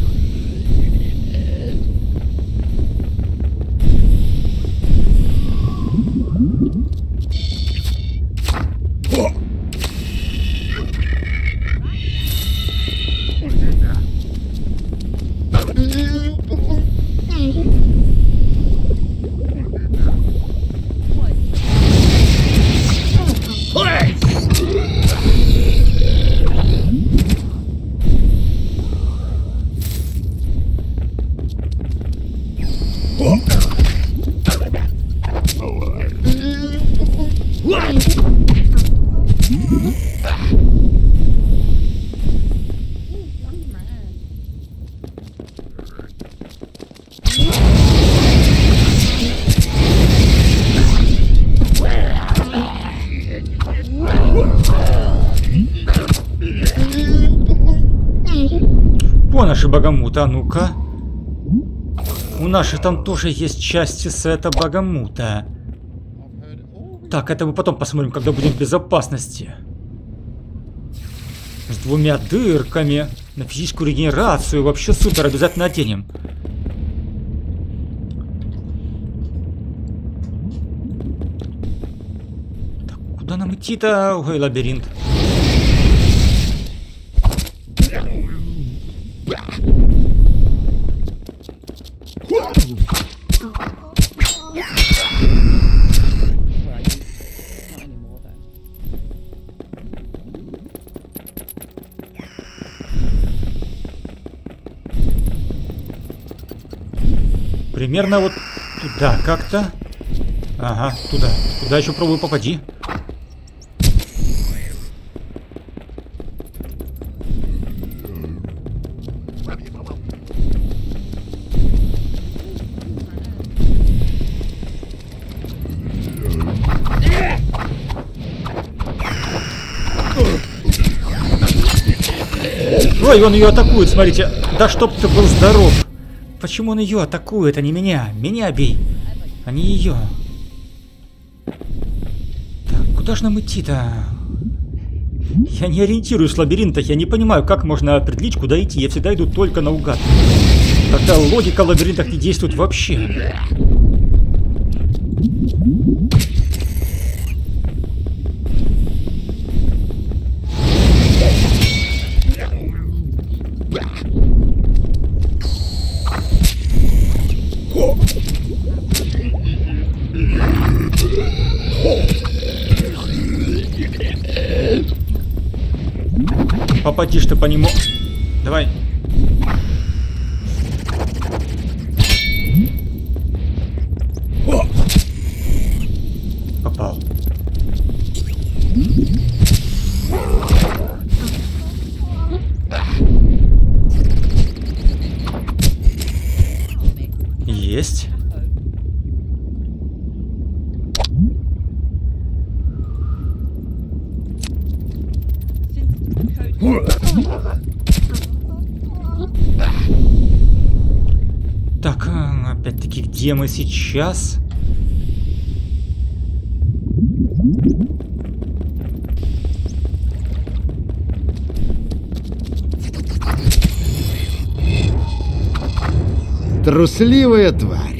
Наши багамута, а ну-ка. У наших там тоже есть части сета багамута. Так, это мы потом посмотрим, когда будем в безопасности. С 2 дырками. На физическую регенерацию. Вообще супер, обязательно оденем. Так, куда нам идти-то? Ой, лабиринт. Примерно вот туда как-то. Ага, туда. Туда еще пробую попади. Ой, он ее атакует, смотрите. Да чтоб ты был здоров. Почему он ее атакует, а не меня? Меня бей, а не ее. Так, куда же нам идти-то? Я не ориентируюсь в лабиринтах, я не понимаю, как можно определить, куда идти. Я всегда иду только наугад. Когда логика в лабиринтах не действует вообще. Попади ты по нему. Давай. Попал. Есть. Так, опять-таки, где мы сейчас? Трусливая тварь.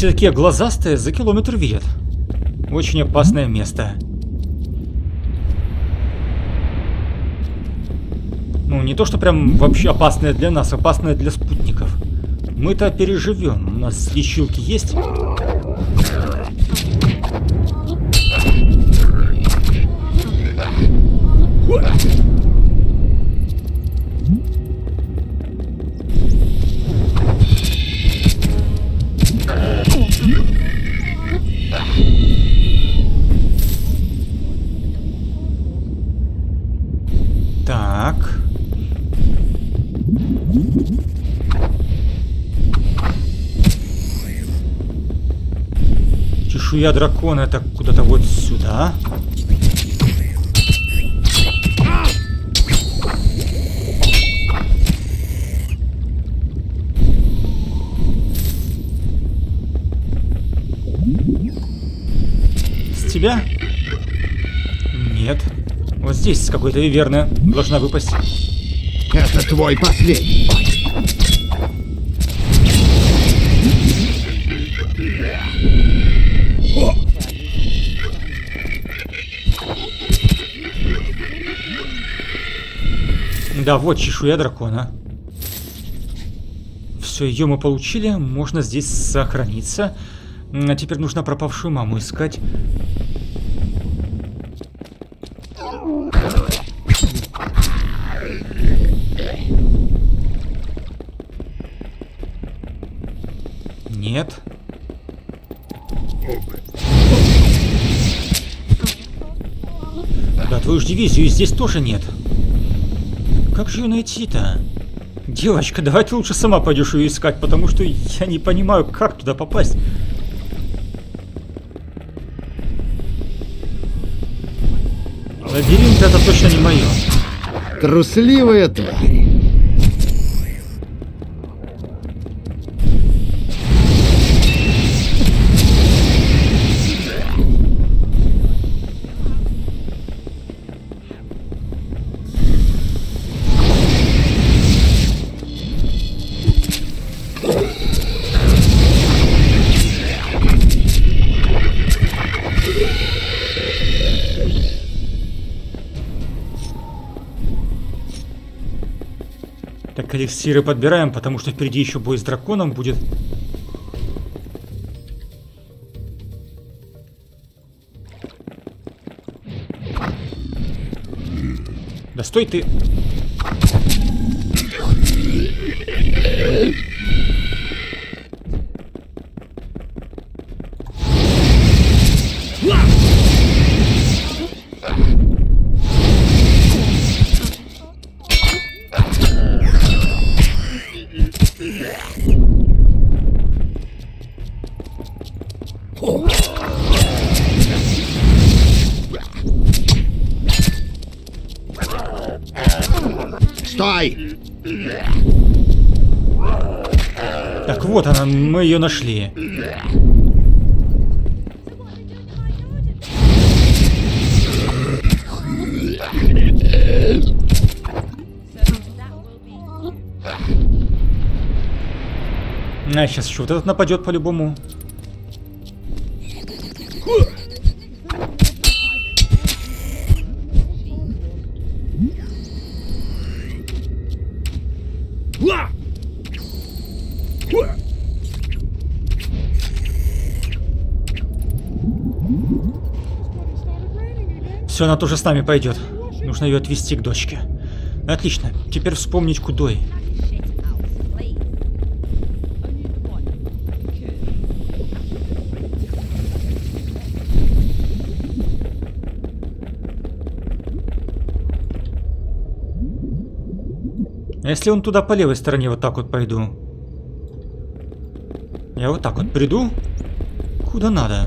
все такие глазастые, за километр видят. Очень опасное место. Ну, не то, что прям вообще опасное для нас, опасное для спутников. Мы-то переживем. У нас лечилки есть. Так. Чешуя дракона, это куда-то вот сюда. С тебя? Нет. Вот здесь какой-то виверна должна выпасть. Это твой последний. Да, вот чешуя дракона. Все, ее мы получили. Можно здесь сохраниться. А теперь нужно пропавшую маму искать. Нет. Да, твою ж дивизию здесь тоже нет. Как же ее найти-то? Девочка, давай ты лучше сама пойдешь ее искать, потому что я не понимаю, как туда попасть. Лабиринт это точно не мое. Трусливая тварь. Так, эликсиры подбираем, потому что впереди еще бой с драконом будет. Да стой ты! Стой! Так вот она, мы ее нашли. А, сейчас еще вот этот нападет по-любому. Все, она тоже с нами пойдет. Нужно ее отвезти к дочке. Отлично. Теперь вспомнить кудой. А если он туда по левой стороне вот так вот пойду? Я вот так вот приду? Куда надо?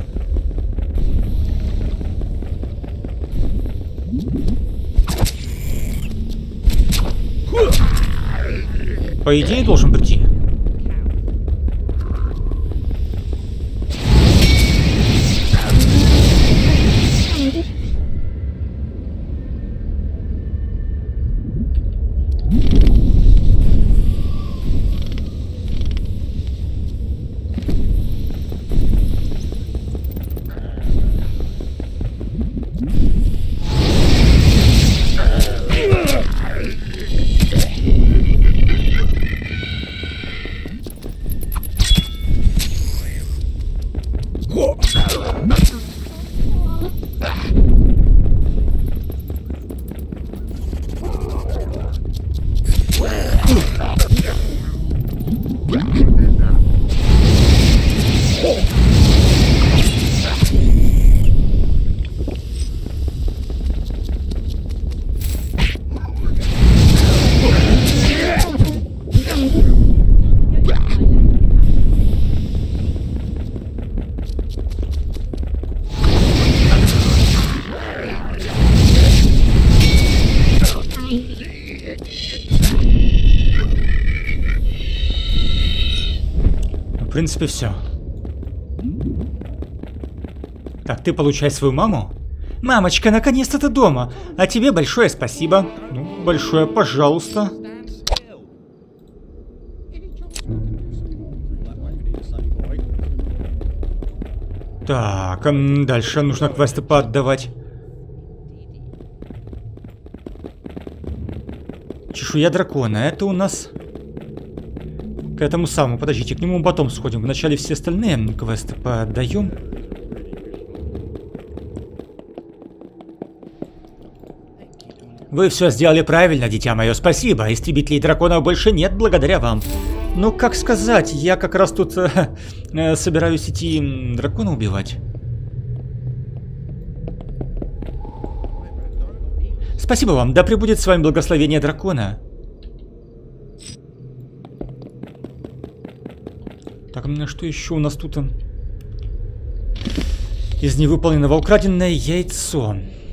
По идее, должен прийти. В принципе, все. Так, ты получай свою маму. Мамочка, наконец-то ты дома. А тебе большое спасибо. Ну, большое, пожалуйста. Так, дальше нужно квесты поотдавать. Чешуя дракона. Это у нас... К этому самому. Подождите, к нему потом сходим. Вначале все остальные квесты поотдаем. Вы все сделали правильно, дитя мое. Спасибо. Истребителей драконов больше нет благодаря вам. Ну, как сказать, я как раз тут собираюсь идти дракона убивать. Спасибо вам, да пребудет с вами благословение дракона. Так, что еще у нас тут? Из невыполненного украденное яйцо.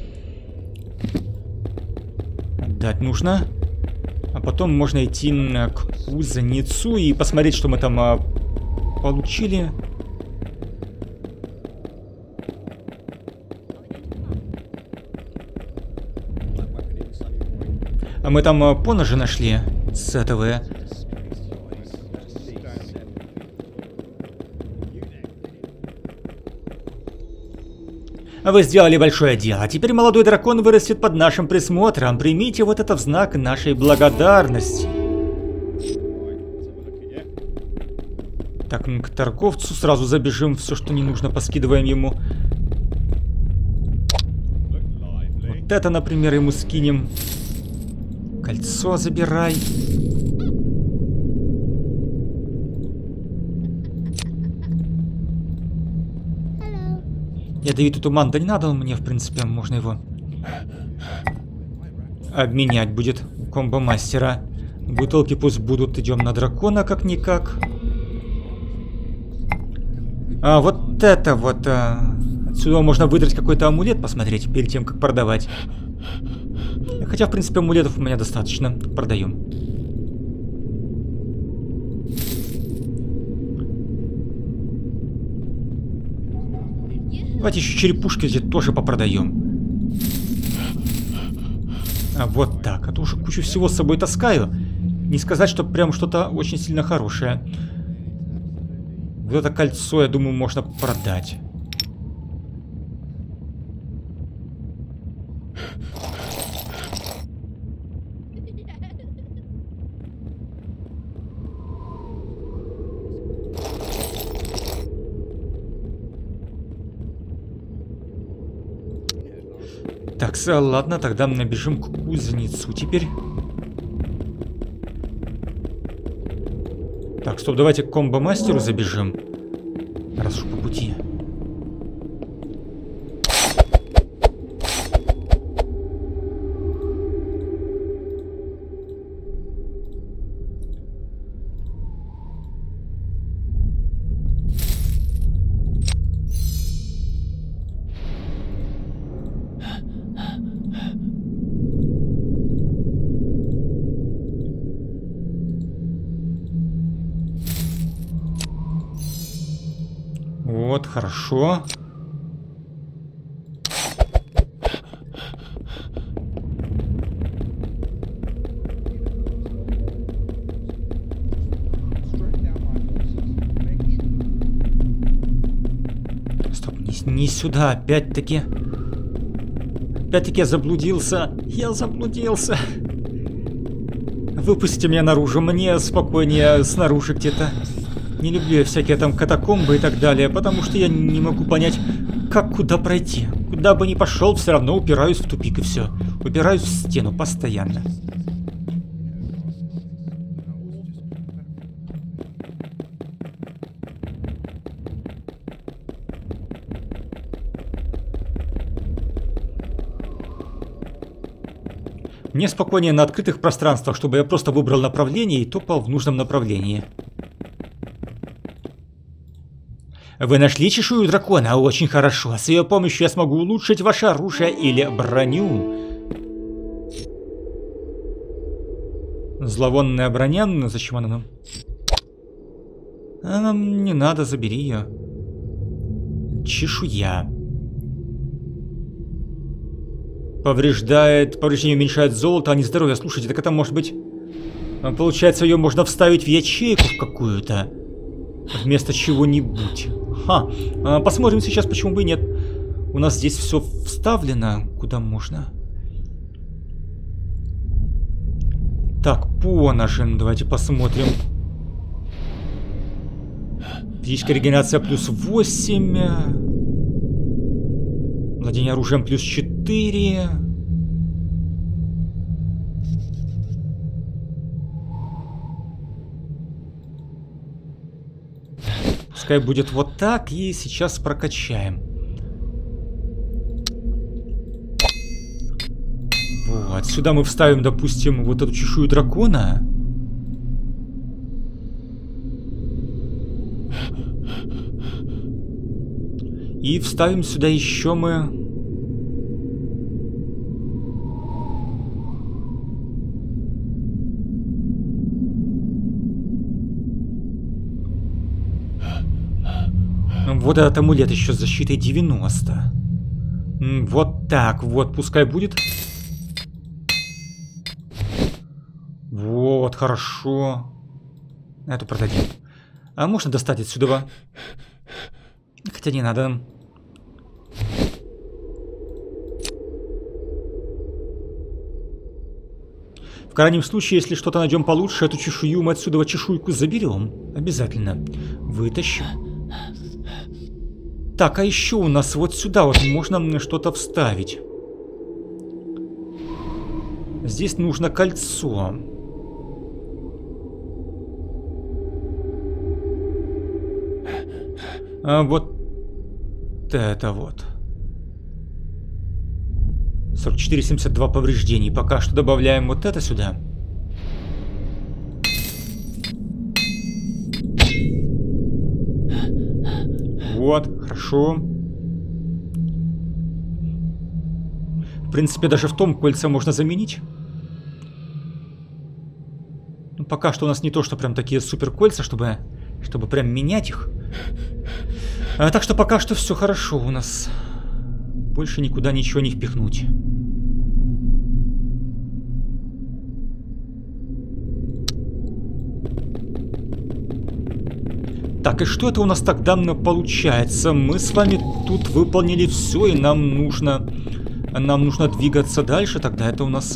Отдать нужно. А потом можно идти к кузнецу и посмотреть, что мы там получили. А мы там поножи нашли с этого. Вы сделали большое дело. Теперь молодой дракон вырастет под нашим присмотром. Примите вот это в знак нашей благодарности. Так, к торговцу сразу забежим. Все, что не нужно, поскидываем ему. Вот это, например, ему скинем. Кольцо забирай. Ядовитый туман, да не надо он мне, в принципе, можно его обменять будет у комбо-мастера. Бутылки пусть будут, идем на дракона как-никак. А вот это вот, отсюда можно выдрать какой-то амулет, посмотреть, перед тем, как продавать. Хотя, в принципе, амулетов у меня достаточно, продаем. Давайте еще черепушки здесь тоже попродаем. А вот так. А то уже кучу всего с собой таскаю. Не сказать, что прям что-то очень сильно хорошее. Вот это кольцо, я думаю, можно продать. Так, ладно, тогда мы набежим к кузнецу теперь. Так, стоп, давайте к комбо-мастеру забежим. Раз уж по пути. Вот, хорошо. Стоп, не сюда, опять-таки. Опять-таки я заблудился. Я заблудился. Выпустите меня наружу, мне спокойнее снаружи где-то. Не люблю я всякие там катакомбы и так далее, потому что я не могу понять, как куда пройти. Куда бы ни пошел, все равно упираюсь в тупик и все. Упираюсь в стену постоянно. Мне спокойнее на открытых пространствах, чтобы я просто выбрал направление и топал в нужном направлении. Вы нашли чешую дракона? Очень хорошо. С ее помощью я смогу улучшить ваше оружие или броню. Зловонная броня, ну зачем она нам? А нам не надо, забери ее. Чешуя. Повреждение уменьшает золото, а не здоровье. Слушайте, так это может быть... Получается, ее можно вставить в ячейку в какую-то. Вместо чего-нибудь. Ха. Посмотрим сейчас, почему бы и нет. У нас здесь все вставлено, куда можно. Так, поножен. Давайте посмотрим. Физическая регенерация плюс 8. Владение оружием плюс 4. Пускай будет вот так, и сейчас прокачаем. Вот, сюда мы вставим, допустим, вот эту чешую дракона. И вставим сюда еще мы... Вот этот амулет еще с защитой 90. Вот так вот, пускай будет. Вот, хорошо. Эту продадим. А можно достать отсюда? Хотя не надо. В крайнем случае, если что-то найдем получше, эту чешую мы отсюда чешуйку заберем. Обязательно. Вытащим. Так, а еще у нас вот сюда вот можно что-то вставить. Здесь нужно кольцо. А вот это вот. 44-72 повреждений. Пока что добавляем вот это сюда. Вот, хорошо. В принципе, даже в том кольца можно заменить. Ну, пока что у нас не то, что прям такие супер кольца, чтобы прям менять их. Так что пока что все хорошо у нас. Больше никуда ничего не впихнуть. Так, и что это у нас тогда получается? Мы с вами тут выполнили все, и нам нужно двигаться дальше. Тогда это у нас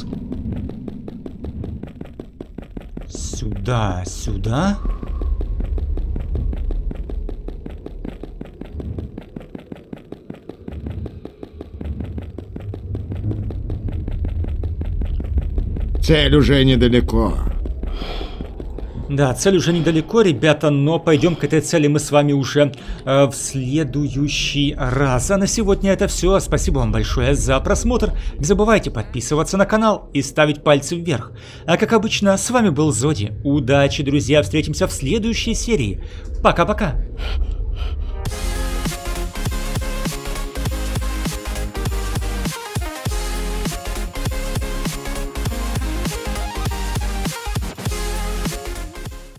сюда, сюда. Цель уже недалеко. Да, цель уже недалеко, ребята, но пойдем к этой цели мы с вами уже в следующий раз. А на сегодня это все. Спасибо вам большое за просмотр. Не забывайте подписываться на канал и ставить пальцы вверх. А как обычно, с вами был Зоди. Удачи, друзья, встретимся в следующей серии. Пока-пока.